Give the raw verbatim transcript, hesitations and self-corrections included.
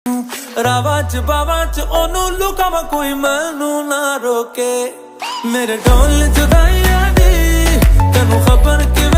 रावा च बावा च ओनू लुकावा कोई मैनू ना रोके मेरे ढोल जुदाइयां दी तेनू खबर कि